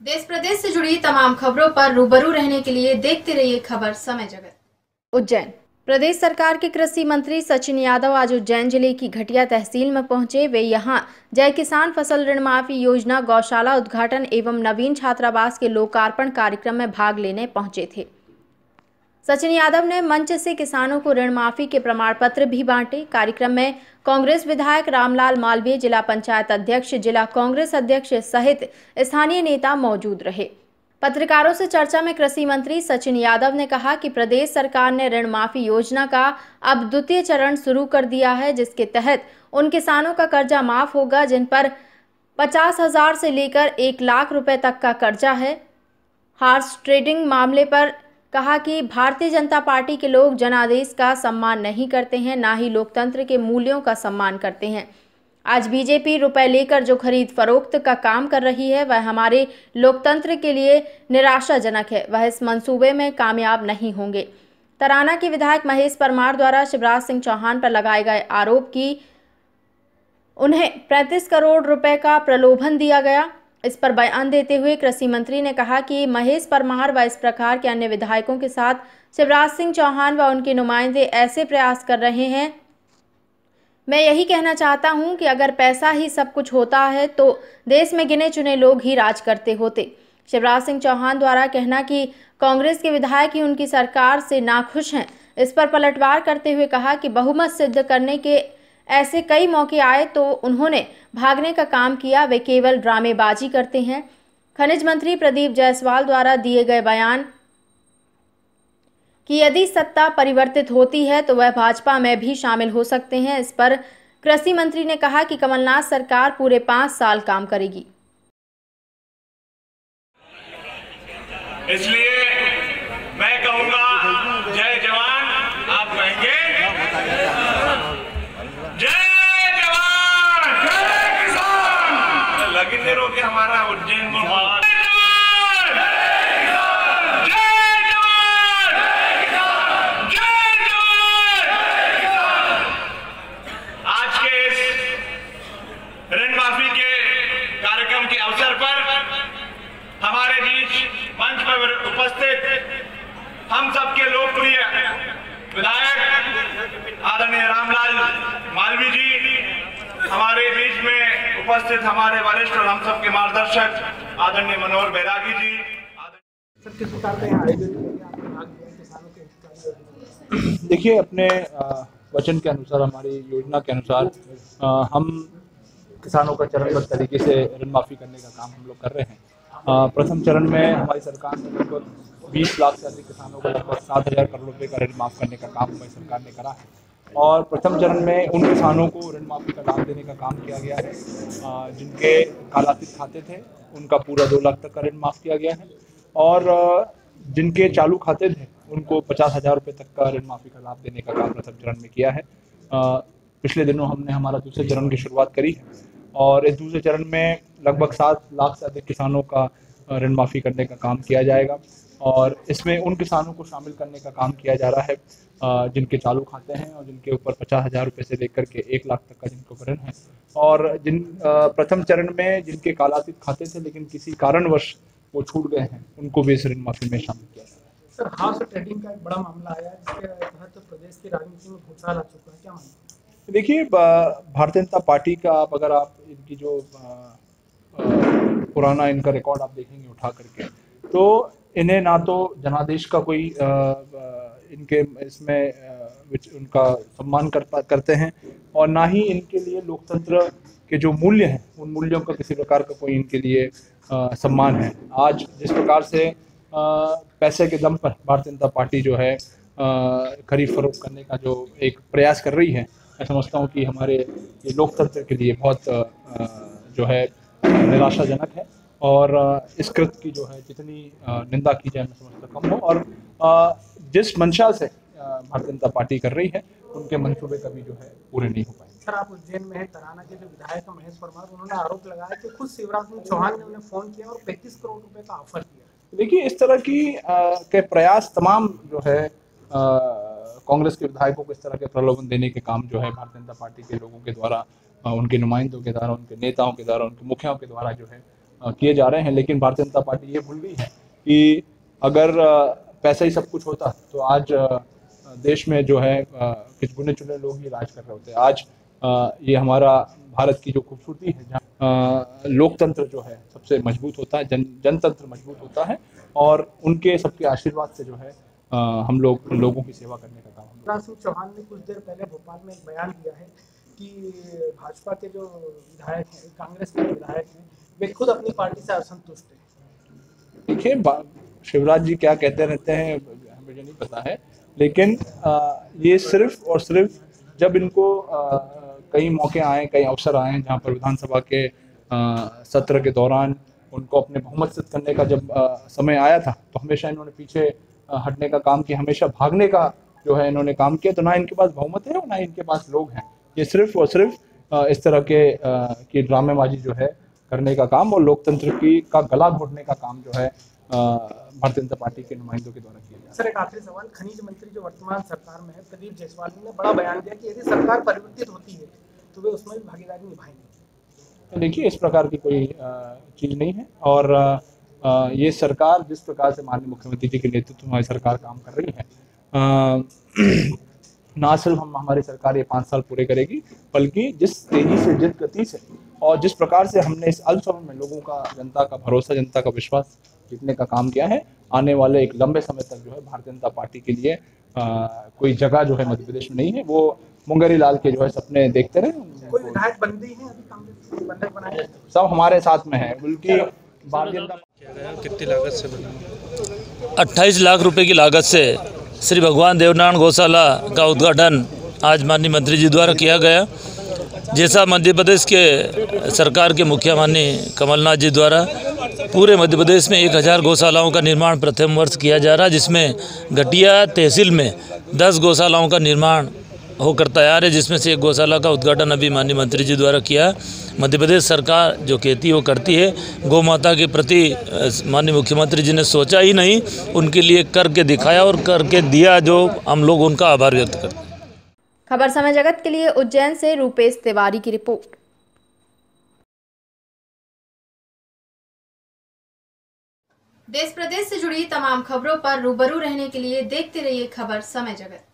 देश प्रदेश से जुड़ी तमाम खबरों पर रूबरू रहने के लिए देखते रहिए खबर समय जगत। उज्जैन। प्रदेश सरकार के कृषि मंत्री सचिन यादव आज उज्जैन जिले की घटिया तहसील में पहुंचे। वे यहां जय किसान फसल ऋण माफी योजना, गौशाला उद्घाटन एवं नवीन छात्रावास के लोकार्पण कार्यक्रम में भाग लेने पहुंचे थे। सचिन यादव ने मंच से किसानों को ऋण माफी के प्रमाण पत्र भी बांटे। कार्यक्रम में कांग्रेस विधायक रामलाल मालवीय, जिला पंचायत अध्यक्ष, जिला कांग्रेस अध्यक्ष सहित स्थानीय नेता मौजूद रहे। पत्रकारों से चर्चा में कृषि मंत्री सचिन यादव ने कहा कि प्रदेश सरकार ने ऋण माफी योजना का अब द्वितीय चरण शुरू कर दिया है, जिसके तहत उन किसानों का कर्जा माफ होगा जिन पर 50,000 से लेकर 1 लाख रुपए तक का कर्जा है। हॉर्स ट्रेडिंग मामले पर कहा कि भारतीय जनता पार्टी के लोग जनादेश का सम्मान नहीं करते हैं, ना ही लोकतंत्र के मूल्यों का सम्मान करते हैं। आज बीजेपी रुपए लेकर जो खरीद फरोख्त का काम कर रही है वह हमारे लोकतंत्र के लिए निराशाजनक है। वह इस मंसूबे में कामयाब नहीं होंगे। तराना के विधायक महेश परमार द्वारा शिवराज सिंह चौहान पर लगाए गए आरोप की उन्हें 35 करोड़ रुपए का प्रलोभन दिया गया। इस पर बयान देते हुए कृषि मंत्री ने कहा कि महेश परमार व इस प्रकार के अन्य विधायकों के साथ शिवराज सिंह चौहान व उनके नुमाइंदे ऐसे प्रयास कर रहे हैं। मैं यही कहना चाहता हूं कि अगर पैसा ही सब कुछ होता है तो देश में गिने चुने लोग ही राज करते होते। शिवराज सिंह चौहान द्वारा कहना कि कांग्रेस के विधायक ही उनकी सरकार से नाखुश हैं, इस पर पलटवार करते हुए कहा कि बहुमत सिद्ध करने के ऐसे कई मौके आए तो उन्होंने भागने का काम किया। वे केवल ड्रामेबाजी करते हैं। खनिज मंत्री प्रदीप जायसवाल द्वारा दिए गए बयान कि यदि सत्ता परिवर्तित होती है तो वह भाजपा में भी शामिल हो सकते हैं। इस पर कृषि मंत्री ने कहा कि कमलनाथ सरकार पूरे 5 साल काम करेगी। इसलिए मैं कहूंगा जय जवान, आप कहेंगे जय जवान जय किसान। लगी नहीं रोके हमारा उज्जैन को ऋण माफी के कार्यक्रम के अवसर पर हमारे बीच मंच पर उपस्थित हम सबके लोकप्रिय विधायक आदरणीय रामलाल मालवीय जी, हमारे बीच में उपस्थित हमारे वरिष्ठ और हम सबके मार्गदर्शक आदरणीय मनोहर बैरागी जी। देखिए, अपने वचन के अनुसार, हमारी योजना के अनुसार हम किसानों का चरणबद्ध तरीके से ऋण माफ़ी करने का काम हम लोग कर रहे हैं। प्रथम चरण में हमारी सरकार ने लगभग 20 लाख से अधिक किसानों को लगभग 7,000 करोड़ रुपए का ऋण माफ़ करने का काम हमारी सरकार ने करा है। और प्रथम चरण में उन किसानों को ऋण माफ़ी का लाभ देने का काम किया गया है जिनके कालातीत खाते थे, उनका पूरा 2 लाख तक का ऋण माफ़ किया गया है। और जिनके चालू खाते थे उनको 50,000 रुपये तक का ऋण माफ़ी का लाभ देने का काम प्रथम चरण में किया है। पिछले दिनों हमने हमारा दूसरे चरण की शुरुआत करी है और इस दूसरे चरण में लगभग 7 लाख से अधिक किसानों का ऋण माफ़ी करने का काम किया जाएगा। और इसमें उन किसानों को शामिल करने का काम किया जा रहा है जिनके चालू खाते हैं और जिनके ऊपर 50,000 रुपये से लेकर के 1 लाख तक का जिनके ऊपर ऋण है। और जिन प्रथम चरण में जिनके कालातीत खाते थे लेकिन किसी कारणवश वो छूट गए हैं, उनको भी इस ऋण माफ़ी में शामिल किया जाएगा। सर, हॉर्स ट्रेडिंग का एक बड़ा मामला आया जिसके तहत प्रदेश की राजनीति में भूचाल आ चुका है, क्या मानते हैं? देखिए, भारतीय जनता पार्टी का अगर आप इनकी जो पुराना इनका रिकॉर्ड आप देखेंगे उठा करके, तो इन्हें ना तो जनादेश का कोई इनके इसमें उनका सम्मान करते हैं और ना ही इनके लिए लोकतंत्र के जो मूल्य हैं उन मूल्यों का किसी प्रकार का कोई इनके लिए सम्मान है। आज जिस प्रकार से पैसे के दम पर भारतीय जनता पार्टी जो है खरीद फरोख्त करने का जो एक प्रयास कर रही है, मैं समझता हूँ कि हमारे ये लोकतंत्र के लिए बहुत जो है निराशाजनक है। और इस कृत्य की जो है जितनी निंदा की जाए मैं समझता कम हो। और जिस मंशा से भारतीय जनता पार्टी कर रही है उनके मंसूबे कभी जो है पूरे नहीं हो पाएंगे। सर, आप उज्जैन में है, तराना के जो विधायक महेश परमार, उन्होंने आरोप लगाया कि खुद शिवराज सिंह चौहान ने उन्हें फोन किया और 35 करोड़ रुपए का ऑफर दिया। देखिए, इस तरह की के प्रयास तमाम जो है कांग्रेस के विधायकों को इस तरह के प्रलोभन देने के काम जो है भारतीय जनता पार्टी के लोगों के द्वारा, उनके नुमाइंदों के द्वारा, उनके नेताओं के द्वारा, उनके मुखियाओं के द्वारा जो है किए जा रहे हैं। लेकिन भारतीय जनता पार्टी ये भूल गई है कि अगर पैसा ही सब कुछ होता तो आज देश में जो है कुछ गिने चुने लोग ही राज कर रहे होते। आज ये हमारा भारत की जो खूबसूरती है, जहाँ लोकतंत्र जो है सबसे मजबूत होता है, जनतंत्र मजबूत होता है, और उनके सबके आशीर्वाद से जो है हम लोगों की सेवा करने का काम। शिवराज सिंह चौहान ने कुछ देर पहले भोपाल में एक बयान दिया है कि भाजपा के जो विधायक हैं, कांग्रेस के विधायक हैं, वे खुद अपनी पार्टी से असंतुष्ट हैं। देखिए, शिवराज जी क्या कहते रहते हैं मुझे नहीं पता है, लेकिन ये सिर्फ और सिर्फ जब इनको कई मौके आए, कई अवसर आए जहाँ पर विधानसभा के सत्र के दौरान उनको अपने बहुमत सिद्ध करने का जब समय आया था, तो हमेशा इन्होंने पीछे हटने का काम किया, हमेशा भागने का जो है इन्होंने काम किया। तो ना इनके पास बहुमत है और ना इनके पास लोग हैं। ये सिर्फ और सिर्फ इस तरह की ड्रामेबाजी जो है करने का काम और लोकतंत्र का गला घोटने का काम जो है भारतीय जनता पार्टी के नुमाइंदों के द्वारा किया जाए। सर, एक आखिरी सवाल, खनिज मंत्री जो वर्तमान सरकार में है, प्रदीप जायसवाल ने बड़ा बयान दिया कि यदि सरकार परिवर्तित होती है तो वे उसमें भी भागीदारी निभाएंगे। तो देखिए, इस प्रकार की कोई चीज़ नहीं है, और ये सरकार जिस प्रकार से माननीय मुख्यमंत्री जी के नेतृत्व में हमारी सरकार काम कर रही है, ना सिर्फ हमारी सरकार ये 5 साल पूरे करेगी, बल्कि जिस तेजी से, जिस गति से और जिस प्रकार से हमने इस अल्प समय में लोगों का, जनता का भरोसा, जनता का विश्वास जीतने का काम किया है, आने वाले एक लंबे समय तक जो है भारतीय जनता पार्टी के लिए कोई जगह जो है मध्य प्रदेश में नहीं है। वो मुंगेरी लाल के जो है सपने देखते रहे। कोई विधायक बंदी है अभी कांग्रेस बंधक बनाए? सब हमारे साथ में है, बल्कि भारतीय जनता। कितनी लागत से बना? 28 लाख रुपए की लागत से श्री भगवान देवनारायण गौशाला का उद्घाटन आज माननीय मंत्री जी द्वारा किया गया। जैसा मध्य प्रदेश के सरकार के मुखिया माननीय कमलनाथ जी द्वारा पूरे मध्य प्रदेश में 1000 गौशालाओं का निर्माण प्रथम वर्ष किया जा रहा है, जिसमें घटिया तहसील में 10 गौशालाओं का निर्माण होकर तैयार है, जिसमें से एक गौशाला का उद्घाटन अभी माननीय मंत्री जी द्वारा किया। मध्य प्रदेश सरकार जो कहती है वो करती है। गौ माता के प्रति माननीय मुख्यमंत्री जी ने सोचा ही नहीं, उनके लिए करके दिखाया और करके दिया, जो हम लोग उनका आभार व्यक्त करते हैं। खबर समय जगत के लिए उज्जैन से रूपेश तिवारी की रिपोर्ट। देश प्रदेश से जुड़ी तमाम खबरों पर रूबरू रहने के लिए देखते रहिए खबर समय जगत।